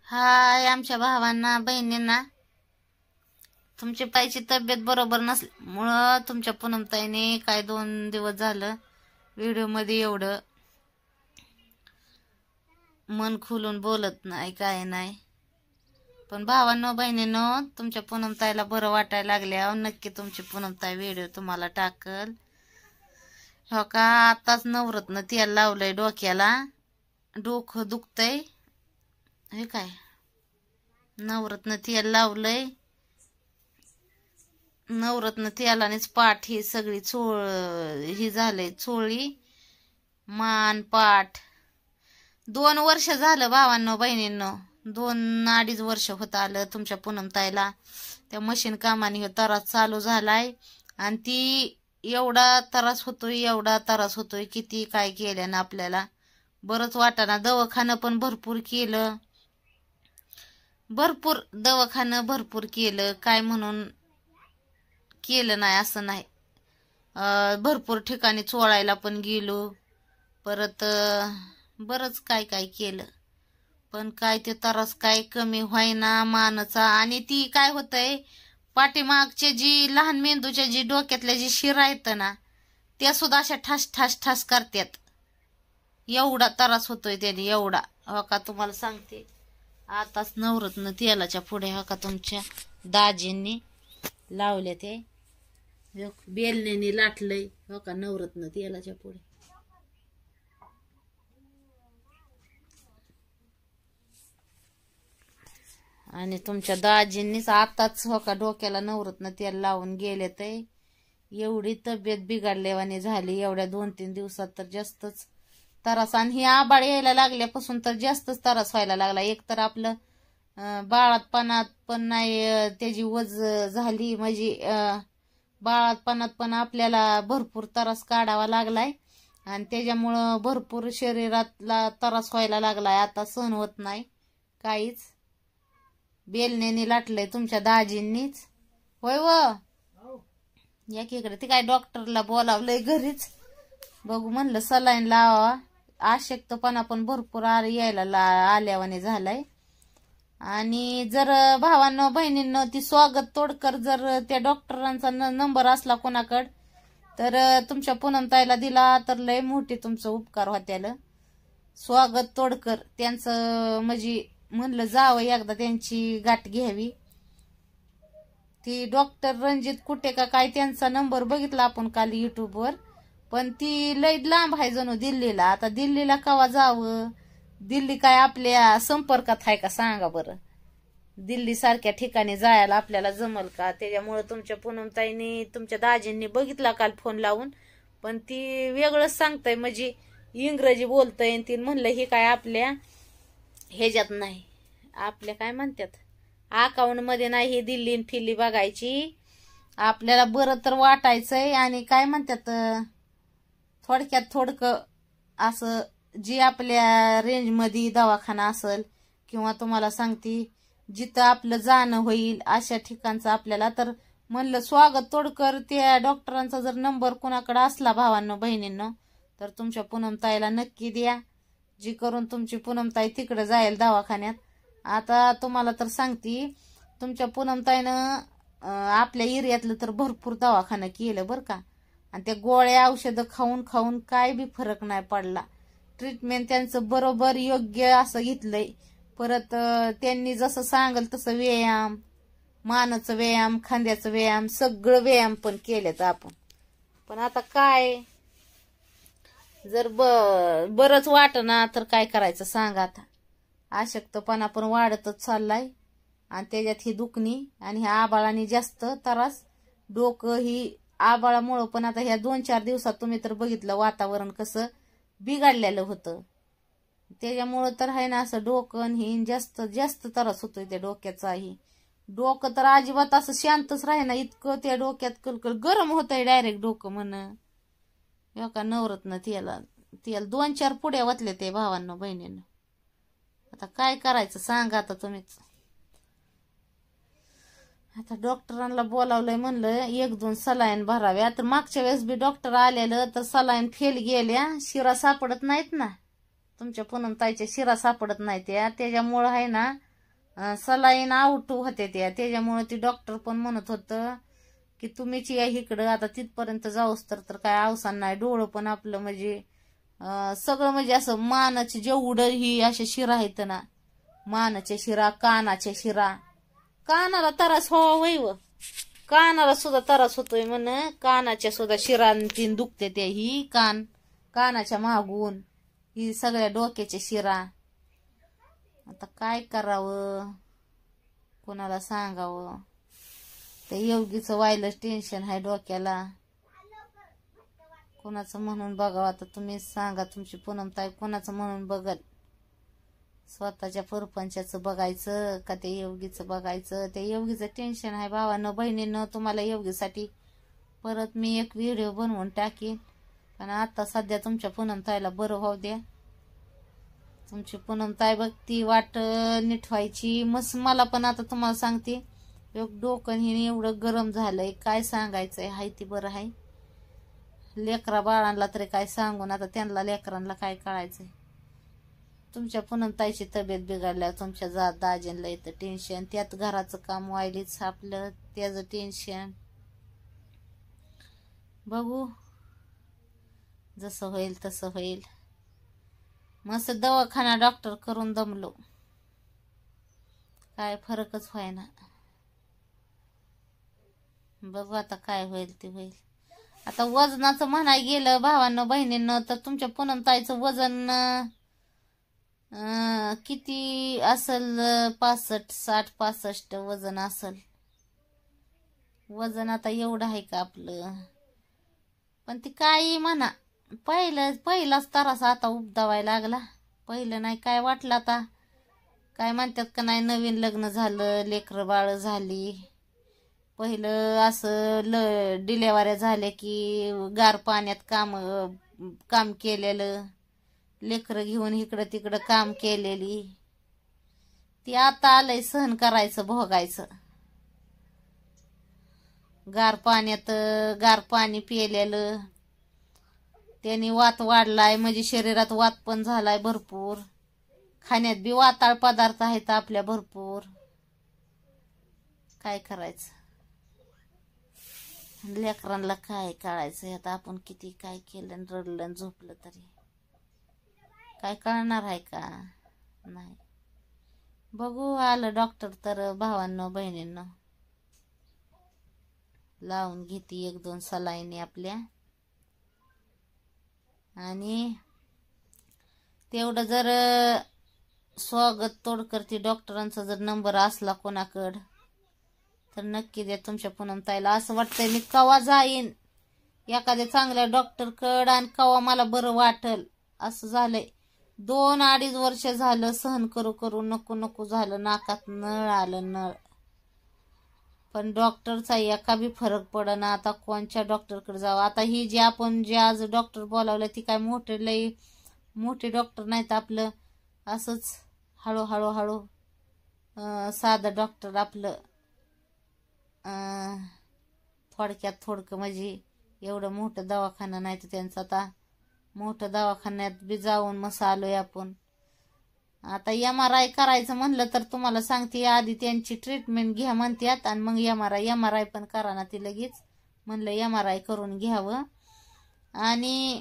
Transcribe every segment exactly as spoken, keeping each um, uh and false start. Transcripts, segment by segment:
हाय आमच्या भावांना बहिणींना, तुमची पायची तब्येत बरोबर नसल्यामुळं तुमच्या पूनमताईने काय दोन दिवस झालं व्हिडिओ मध्ये एवढं मन खोलून बोलत नाही, काय नाही. पण भावांनो बहिणींनो, तुमच्या पूनमताईला बरं वाटायला लागल्या, नक्की तुमची पूनमताई व्हिडिओ तुम्हाला टाकल. हो का, आताच नवरत्न तेल लावलंय डोक्याला, डोकं दुखतंय. हे काय नवरत्न तेल लावलंय, नवरत्न तेलानेच पाठ ही सगळी चोळ ही झालंय, चोळी मान पाठ. दोन वर्ष झालं भावांनो बहिणींनो, दोन अडीच वर्ष होत आलं तुमच्या पूनमताईला त्या मशीन कामाने हो त्रास चालू झालाय. आणि ती एवढा त्रास होतोय, एवढा त्रास होतोय, किती काय केलं ना आपल्याला बरंच वाटाना. दवाखानं पण भरपूर केलं, भरपूर दवाखानं भरपूर केलं, काय म्हणून केलं नाही असं नाही. भरपूर ठिकाणी चोळायला पण गेलो, परत बरंच काय काय केलं, पण काय ते त्रास काय कमी व्हायना मानचा. आणि ती काय होतंय, पाठीमागच्या जी लहान मेंदूच्या जी डोक्यातल्या जी शिरा आहेत ना, त्या सुद्धा अशा ठास ठास ठास करतात. एवढा त्रास होतोय त्याने, एवढा. हो का, तुम्हाला सांगते, आताच नवरत्न तेलाच्या पुढे हो का तुमच्या दाजींनी लावले, ते बेलनेनी लाटलंय हो का नवरत्न तेलाच्या पुढे. आणि तुमच्या दाजींनीच आताच हो का डोक्याला नवरत्न तेल लावून गेले. ते एवढी तब्येत बिघडल्यावानी झाली एवढ्या दोन तीन दिवसात, तर जास्तच त्रास. आणि ही आबाळ यायला लागल्यापासून तर जास्तच त्रास व्हायला लागला. एक तर आपलं बाळातपणात पण नाही त्याची वज झाली, म्हणजे बाळातपणात पण आपल्याला भरपूर त्रास काढावा लागलाय, आणि त्याच्यामुळं भरपूर शरीरातला त्रास व्हायला लागलाय. आता सहन होत नाही काहीच. बेलनेनी लाटलंय तुमच्या दाजींनीच. होय व या की इकडे, ती काय डॉक्टरला बोलावलंय घरीच, बघू म्हणलं सलाईन लावा. अशक्तपणा पण भरपूर यायला आल्यावाने झालाय. आणि जर भावांनो बहिणींनो, ती स्वागत तोडकर जर त्या डॉक्टरांचा नंबर असला कोणाकड, तर तुमच्या पूनमताईला दिला तर लय मोठी तुमचं उपकार होत्याल. स्वागत तोडकर त्यांचं, म्हणजे म्हणलं जावं एकदा त्यांची गाठ घ्यावी. ती डॉक्टर रणजित कुठे का काय, त्यांचा नंबर बघितला आपण काल युट्यूबवर, पण ती लय लांब आहे जणू दिल्लीला. आता दिल्लीला कवा जावं, दिल्ली काय आपल्या संपर्कात आहे का सांगा बरं. दिल्ली सारख्या ठिकाणी जायला आपल्याला जमल का? त्याच्यामुळे तुमच्या पूनमताईंनी तुमच्या दाजींनी बघितला काल फोन लावून, पण ती वेगळंच सांगताय, म्हणजे इंग्रजी बोलतय. ती म्हणलं हे काय आपल्या ह्याच्यात नाही, आपल्या काय म्हणतात अकाउंट मध्ये नाही ही दिल्ली फिल्ली बघायची. आपल्याला बरं तर वाटायचंय, आणि काय म्हणतात थोडक्यात थोडकं असं जी आपल्या रेंज मध्ये दवाखाना असेल, किंवा तुम्हाला सांगते जिथं आपलं जाणं होईल अशा ठिकाणचं आपल्याला. तर म्हणलं स्वागत तोडकर त्या डॉक्टरांचा जर नंबर कोणाकडे असला भावांनो बहिणींनो, तर तुमच्या पूनमताईला नक्की द्या, जी करून तुमची पूनमताई तिकडे जाईल दवाखान्यात. आता तुम्हाला तर सांगते, तुमच्या पूनमताईनं आपल्या एरियातलं तर भरपूर दवाखाना केलं बरं का, आणि त्या गोळ्या औषधं खाऊन खाऊन काय बी फरक नाही पडला. ट्रीटमेंट त्यांचं बरोबर योग्य असं घेतलंय. परत त्यांनी जसं सांगल तसं व्यायाम, मानाचं व्यायाम, खांद्याचं व्यायाम, सगळं व्यायाम पण केलेत आपण. पण आता काय, जर ब बरंच वाटना तर काय करायचं सांगा. आता अशक्तपणा पण वाढतच चाललाय, आणि त्याच्यात ही दुखणी, आणि ह्या आबाळाने जास्त त्रास. डोकं ही आबाळामुळं पण आता ह्या दोन चार दिवसात तुम्ही तर बघितलं वातावरण कसं बिघडलेलं होतं, त्याच्यामुळं तर आहे ना असं डोकं ही जास्त जास्त त्रास होतोय त्या डोक्याचाही. डोकं तर अजिबात असं शांतच राहे ना, इतकं त्या डोक्यात कलकल गरम होतंय डायरेक्ट डोकं म्हण. का नवरत्न तेला तेल दोन चार पुड्या वाटले ते भावांनो बहिणींनो. आता काय करायचं सांगा आता तुम्हीच. आता डॉक्टरांना बोलावलंय, म्हणलं एक दोन सलाईन भराव्या. तर मागच्या वेळेस बी डॉक्टर आलेलं तर सलाईन फेल गेल्या, शिरा सापडत नाहीत ना तुमच्या पूनमताईच्या, शिरा सापडत नाही त्या, त्याच्यामुळं आहे ना सलाईन आउट होते त्या, त्याच्यामुळे ती डॉक्टर पण म्हणत होतं की तुम्हीच या इकडं. आता तिथपर्यंत जाऊस तर तर काय अवसान नाही. डोळं पण आपलं म्हणजे सगळं म्हणजे असं मानाचे जेवढं ही अशा शिरा आहेत ना, मानाच्या शिरा, कानाच्या शिरा, कानाला त्रास व्हावा वैव, कानाला सुद्धा त्रास होतोय म्हण. कानाच्या सुद्धा शिरा तीन दुखते त्या, ही कान कानाच्या मागून ही सगळ्या डोक्याच्या शिरा. आता काय करावं, कोणाला सांगावं. ते योगीचं व्हायलाच टेन्शन आहे डोक्याला. कोणाचं म्हणून बघावं आता, तुम्ही सांगा. तुमची पूनमताई कोणाचं म्हणून बघल? स्वतःच्या परपंचाचं बघायचं का ते योगीचं बघायचं? ते योगीचं टेन्शन आहे भावानं बहिणीनं. तुम्हाला योगीसाठी परत मी एक व्हिडिओ बनवून टाकीन. पण आता सध्या तुमच्या पूनमताईला बरं व्हावं द्या. तुमची पूनमताई बघती वाट नीट व्हायची. मस्त मला पण आता तुम्हाला सांगते, एक डोकं हे एवढं गरम झालंय, काय सांगायचंय. हाय ती बरं आहे. लेकरा बाळांना तरी काय सांगून आता त्यांना लेकरांना काय कळायचंय. तुमच्या पूनमताईची तब्येत बिघडल्यावर तुमच्या जा दाजींला येतं टेन्शन. त्यात घराचं काम व्हायलीच आपलं, त्याचं टेन्शन. बघू जसं होईल तसं होईल. मस्त दवाखाना डॉक्टर करून दमलो, काय फरकच व्हायना. बघू आता काय होईल ते होईल. आता वजनाचं म्हणाय गेलं भावांनो बहिणींनो, तर तुमच्या पूनमताईचं वजन किती असल? पासष्ट साठ पासष्ट वजन असल. वजन आता एवढं आहे का आपलं? पण ती काही म्हणा, पहिलं पहिलाच त्रास आता उपदावायला लागला. पहिलं नाही काय वाटलं. आता काय म्हणतात का नाही, नवीन लग्न झालं, लेकरं बाळ झाली. पहिलं असं ल डिलेवऱ्या झाल्या की गार पाण्यात काम काम केलेलं, लेकरं घेऊन इकडं तिकडं काम केलेली, ती आता आलंय सहन करायचं, भोगायचं. गार पाण्यात गार पाणी पिलेलं, त्याने वात वाढलाय, म्हणजे शरीरात वात पण झालाय भरपूर. खाण्यात बी वाताळ पदार्थ आहेत आपल्या भरपूर. काय करायचं, लेकरांना काय कळायचं. आता आपण किती काय केलं, रडलं झोपलं तरी काय कळणार आहे का? नाही. बघू आलं डॉक्टर तर भावांनो बहिणींनो, लावून घेते एक दोन सलाईनी आपल्या. आणि तेवढं जर स्वागत तोडकरती डॉक्टरांचा जर नंबर असला कोणाकड तर नक्की द्या तुमच्या पूनमताईला. असं वाटतंय मी कवा जाईन एखाद्या चांगल्या डॉक्टर कड आणि कवा मला बरं वाटल, असं झालंय. दोन अडीच वर्ष झालं सहन करू करू नको नको झालं, नाकात नळ आलं नळ. पण डॉक्टरचा एका बी फरक पडना. आता कोणच्या डॉक्टरकडे जावं? आता ही जी आपण जे आज डॉक्टर बोलावलं ती काय मोठे लई मोठे डॉक्टर नाहीत, आपलं असंच हळूहळू हळू साधं डॉक्टर आपलं. थोडक्यात थोडकं म्हणजे एवढं मोठं दवाखाना नाही तर त्यांचं. आता मोठं दवाखान्यात बी जाऊन मस्त आलोय आपण. आता एम आर आय करायचं म्हणलं तर तुम्हाला सांगते, आधी त्यांची ट्रीटमेंट घ्या म्हणतात आणि मग M R I M R I पण करा ना ती लगेच. म्हणलं एम आर आय करून घ्यावं. आणि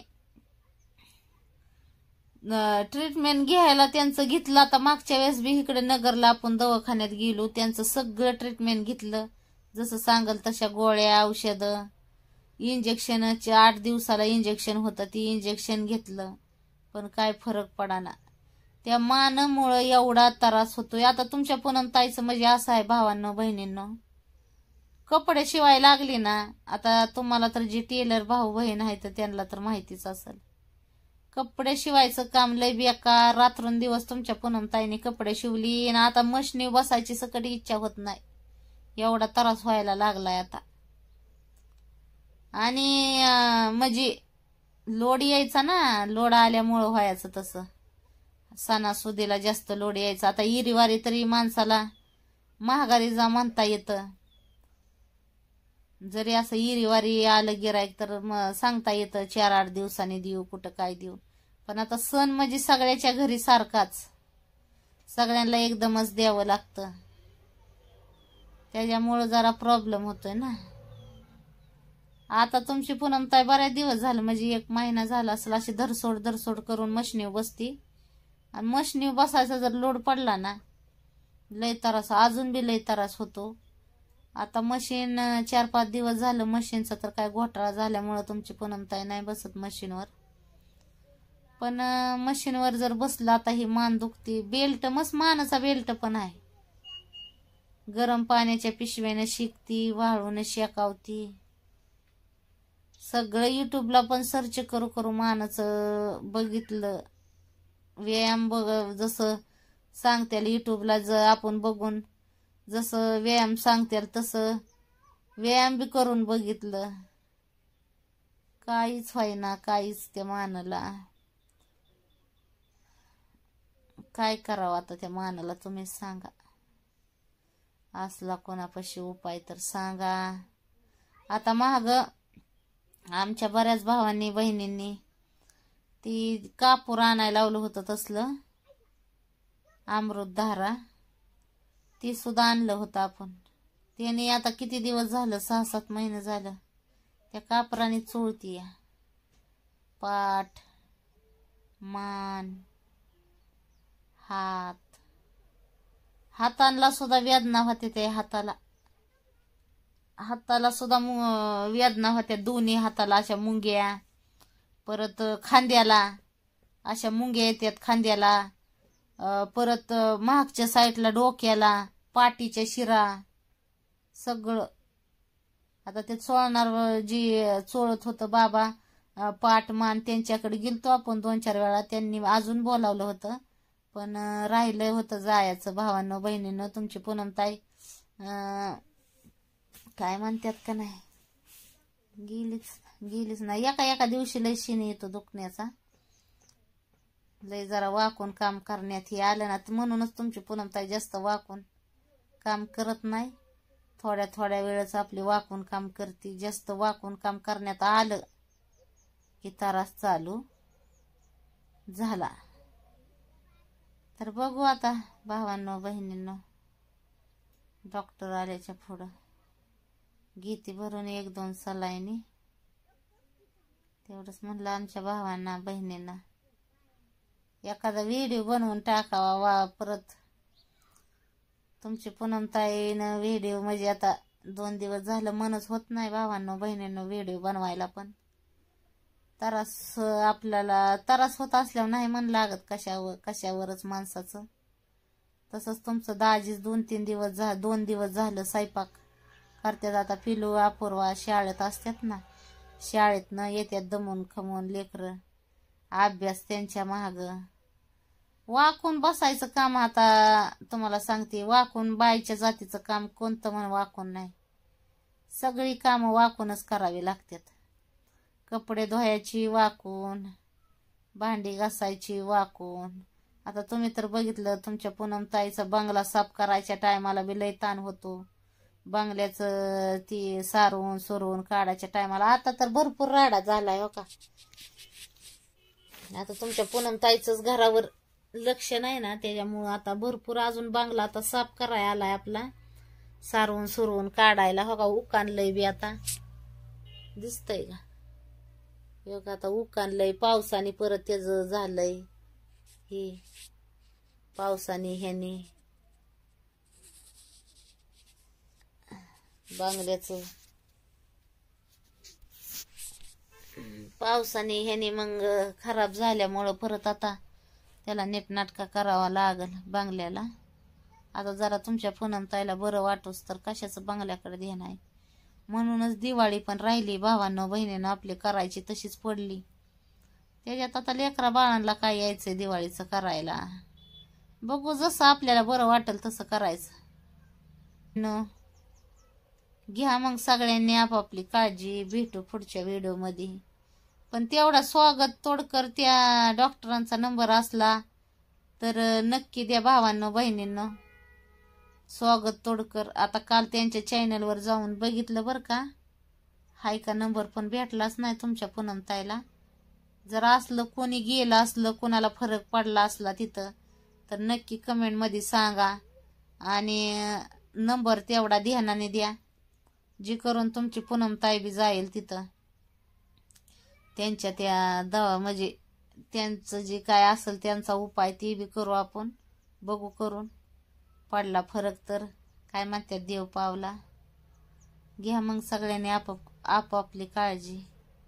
ट्रीटमेंट घ्यायला त्यांचं घेतलं. आता मागच्या वेळेस बी इकडे नगरला आपण दवाखान्यात गेलो, त्यांचं सगळं ट्रीटमेंट घेतलं. जसं सांगल तशा गोळ्या औषधं, इंजेक्शनचे आठ दिवसाला इंजेक्शन होतं, ती इंजेक्शन घेतलं. पण काय फरक पडाना. त्या मानामुळं एवढा त्रास होतोय. आता तुमच्या पूनमताईचं म्हणजे असं आहे भावांनो बहिणींनो, कपडे शिवाय लागली ना. आता तुम्हाला तर जे टेलर भाऊ बहीण आहे तर त्यांना तर माहितीच असेल. कपडे शिवायचं काम लय बेकार. रात्रंदिवस तुमच्या पूनमताईने कपडे शिवली आणि आता मशनी बसायची सकट इच्छा होत नाही, एवढा त्रास व्हायला लागलाय आता. आणि म्हणजे लोड यायचा ना, लोड आल्यामुळं व्हायचं तसं. सणासुदीला जास्त लोड यायचा. आता इरीवारी तरी माणसाला महागारी जा म्हणता येतं. जरी असं इरीवारी आलं गिरायक तर मग सांगता येतं चार आठ दिवसांनी देऊ, कुठं काय देऊ. पण आता सण म्हणजे सगळ्याच्या घरी सारखाच. सगळ्यांना एकदमच द्यावं लागतं, त्याच्यामुळं जरा प्रॉब्लेम होतोय ना. आता तुमची पूनमताई बऱ्याच दिवस झालं, म्हणजे एक महिना झाला असेल, अशी धरसोड धरसोड करून मशनीव बसती. आणि मशनीव बसायचा जर लोड पडला ना, लय त्रास, अजून बी लय त्रास होतो. आता मशीन चार पाच दिवस झालं मशीनचा तर काय घोटाळा झाल्यामुळं तुमची पूनमताई नाही बसत मशीनवर. पण मशीनवर जर बसलं, आता ही मान दुखती. बेल्ट मस्त मानाचा बेल्ट पण आहे, गरम पाण्याच्या पिशव्याने शिकती, वाळून शेकावती. सगळं युट्यूबला पण सर्च करू करू मानाचं बघितलं. व्यायाम बघ, जसं सांगतील युट्यूबला जर आपण बघून जसं व्यायाम सांगतील तसं व्यायाम बी करून बघितलं, काहीच होईना, काहीच त्या मानाला. काय करावं आता त्या मानाला, तुम्हीच सांगा. असला कोणापाशी उपाय तर सांगा. आता महाग आमच्या बऱ्याच भावांनी बहिणींनी ती कापूर आणायला लावलं होतं, तसलं अमृत धारा, ती सुद्धा आणलं होतं आपण. त्याने आता किती दिवस झालं, सहा सात महिने झालं त्या कापराने चोळती या पाठ, मान, हात. हातांना सुद्धा वेदना होते, त्या हाताला हाताला सुद्धा वेदना होत्या, दोन्ही हाताला अशा मुंग्या. परत खांद्याला अशा मुंग्या येतात खांद्याला. परत मागच्या साईडला डोक्याला, पाठीच्या शिरा, सगळं. आता ते चोळणार जी चोळत होतं बाबा पाठ मान, त्यांच्याकडे गेलतो आपण दोन चार वेळा. त्यांनी अजून बोलावलं होतं, पण राहिलं होतं जायचं. भावांनो बहिणीनं, तुमची पूनमताई काय म्हणतात का नाही, गेलीच गेलीच नाही. एका एका दिवशी लय शिनी येतो दुखण्याचा, लय जरा वाकून काम करण्यात हे आलं ना. म्हणूनच तुमची पूनमताई जास्त वाकून काम करत नाही, थोड्या थोड्या वेळच आपली वाकून काम करते. जास्त वाकून काम करण्यात आलं की त्रास चालू झाला. तर बघू आता भावांनो बहिणींनो, डॉक्टर आल्याच्या पुढं घेते भरून एक दोन सलाईनी. तेवढंच म्हणलं आमच्या भावांना बहिणींना एखादा व्हिडिओ बनवून टाकावा. वा परत तुमची पूनमताईनं व्हिडिओ, म्हणजे आता दोन दिवस झालं मनच होत नाही भावांनो बहिणींनो व्हिडिओ बनवायला. पण त्रास आपल्याला त्रास होत असल्यावर नाही मन लागत कशावर कशावरच माणसाचं. तसंच तुमचं दाजीच दोन तीन दिवस झा दोन दिवस झालं स्वयंपाक करतात. आता पिलू अपूर्वा शाळेत असतात ना, शाळेतनं येतात दमून खमून लेकरं, अभ्यास त्यांच्या महाग. वाकून बसायचं काम आता तुम्हाला सांगते, वाकून बाईच्या जातीचं काम कोणतं म्हण वाकून नाही. सगळी कामं वाकूनच करावी लागतात. कपडे धुवायची वाकून, भांडी घासायची वाकून. आता तुम्ही तर बघितलं, तुमच्या पूनमताईचा बंगला साफ करायच्या टायमाला बी लय ताण होतो. बंगल्याचं ती सारून सोरून काढायच्या टायमाला. आता तर भरपूर राडा झालाय हो का. आता तुमच्या पूनमताईचंच घरावर लक्ष नाही ना, त्याच्यामुळं आता भरपूर अजून बंगला आता साफ करायला आलाय आपला, सारून सुरून काढायला. हो का, उकानलंय बी आता, दिसतंय का. हो का, आता उकानलंय पावसाने, परत त्याच झालंय हे पावसाने ह्यानी बांगल्याचं, पावसाने ह्यानी मग खराब झाल्यामुळं परत आता त्याला नीटनाटका करावा लागल बांगल्याला. आता जरा तुमच्या पूनमताईला बरं वाटूस तर कशाचं बांगल्याकडे ध्यान आहे. म्हणूनच दिवाळी पण राहिली भावांनो बहिणीनं आपली करायची तशीच पडली. त्याच्यात आता लेकरा बाळांना काय यायचंय दिवाळीचं करायला. बघू जसं आपल्याला बरं वाटेल तसं करायचं. न घ्या मग सगळ्यांनी आपापली काळजी. भेटू पुढच्या व्हिडिओ मध्ये. पण तेवढा स्वागत तोडकर त्या डॉक्टरांचा नंबर असला तर नक्की द्या भावांनो बहिणींनो. स्वागत तोडकर, आता काल त्यांच्या चॅनलवर जाऊन बघितलं बरं का, हाय का नंबर, पण भेटलाच नाही तुमच्या पूनमताईला. जर असलं कोणी गेलं असलं, कोणाला फरक पडला असला तिथं तर नक्की कमेंटमध्ये सांगा आणि नंबर तेवढा ध्यानाने द्या, जी करून तुमची पूनमताई बी जाईल तिथं त्यांच्या त्या दवा म्हणजे त्यांचं जे काय असेल त्यांचा उपाय ते बी करू आपण, बघू करून. पडला फरक तर काय म्हणतात देव पावला. घ्या मग सगळ्यांनी आपाप आपापली काळजी.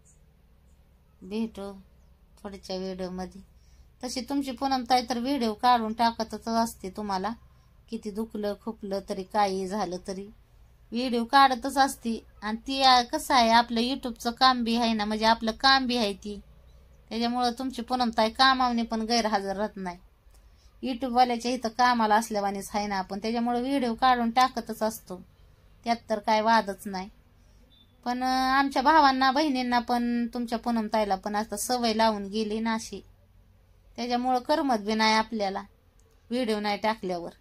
भेटू पुढच्या व्हिडिओमध्ये. तशी तुमची पूनमताई तर व्हिडिओ काढून टाकतच असते तुम्हाला, किती दुखलं खुपलं तरी काही झालं तरी व्हिडिओ काढतच असते. आणि ती कसं आहे आपलं युट्यूबचं काम बी आहे ना, म्हणजे आपलं काम बी आहे ती, त्याच्यामुळं तुमची पूनमताई कामावने पण गैरहजर राहत नाही. युट्यूबवाल्याच्या इथं कामाला असल्यावानीच आहे ना आपण, त्याच्यामुळे व्हिडिओ काढून टाकतच असतो, त्यात तर काय वादच नाही. पण आमच्या भावांना बहिणींना पण तुमच्या पूनमताईला पण आता सवय लावून गेली ना अशी, त्याच्यामुळं करमत बी नाही आपल्याला व्हिडिओ नाही टाकल्यावर.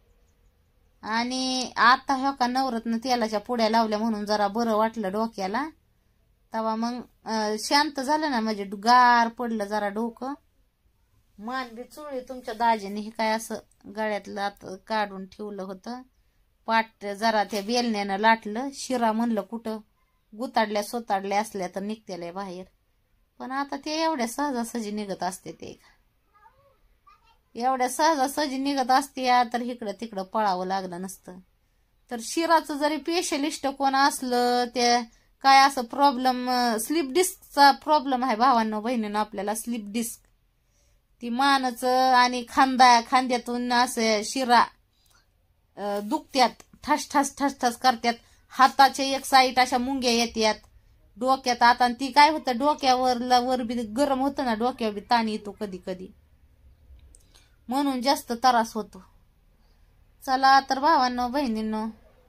आणि आता ह्या का नवरत्न तेलाच्या पुड्या लावल्या म्हणून जरा बरं वाटलं डोक्याला. तेव्हा मग शांत झालं ना, म्हणजे गार पडलं जरा डोकं. मान बी चुळली तुमच्या दाजीने, हे काय असं गळ्यातलं आता काढून ठेवलं होतं. पाट जरा त्या बेलण्यानं लाटलं. शिरा म्हणलं कुठं गुताडल्या सोताडल्या असल्या तर निघतेल्या बाहेर, पण आता ते एवढ्या सहजासहजी निघत असते. ते एवढ्या सहजासहजी निघत असते तर इकडं तिकडं पळावं लागलं नसतं. तर शिराचं जरी स्पेशलिस्ट कोण असलं, ते काय असं प्रॉब्लेम, स्लिप डिस्कचा प्रॉब्लेम आहे भावांनो बहिणीनं आपल्याला. स्लिप डिस्क ती मानचं आणि खांदा खांद्यातून असं शिरा दुखत्यात, ठस ठस ठस ठस करत्यात. हाताचे एक साईड अशा मुंग्या येतात डोक्यात. आता ती काय होतं डोक्यावर वर बी गरम होतं ना, डोक्यावर बी ताण येतो कधी कधी, म्हणून जास्त त्रास होतो. चला तर भावांनो बहिणींनो,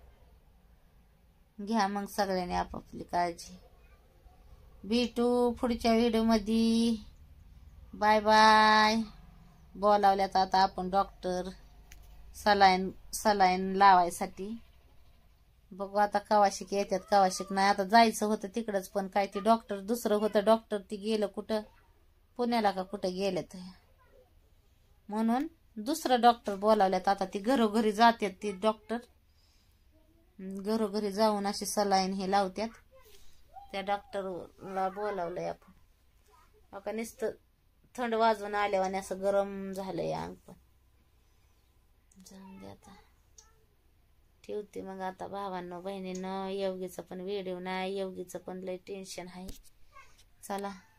घ्या मग सगळ्यांनी आपापली काळजी. भेटू पुढच्या व्हिडिओमध्ये. Bye bye. बोलावल्यात आता आपण डॉक्टर सलाईन सलाईन लावायसाठी. बघू आता कवाशिक येतात कवाशिक नाही. आता जायचं होतं तिकडच, पण काय ते डॉक्टर दुसरं होतं डॉक्टर, ती गेलं कुठं पुण्याला का कुठं गेल्यात, म्हणून दुसरं डॉक्टर बोलावल्यात. आता ती घरोघरी जातात, ती डॉक्टर घरोघरी जाऊन अशी सलाईन हे लावतात. त्या डॉक्टरला बोलावलंय आपण. आता नुसतं थंड वाजून आल्यावाने असं गरम झालंय अंग. पण जाऊन दे आता, ठेवते मग आता भावांनो बहिणींनो. योगीचं पण व्हिडिओ नाही, योगीचं पण लय टेन्शन आहे. चला.